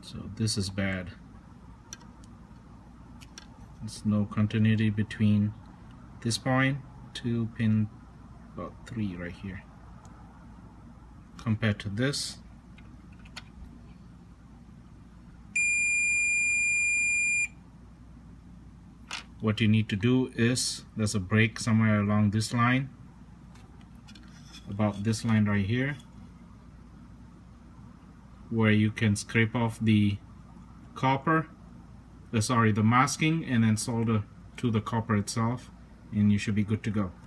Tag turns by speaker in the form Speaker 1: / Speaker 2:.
Speaker 1: So this is bad. There's no continuity between this point to pin about 3 right here compared to this. What you need to do is, there's a break somewhere along this line, about this line right here, where you can scrape off the copper, the masking, and then solder to the copper itself, and you should be good to go.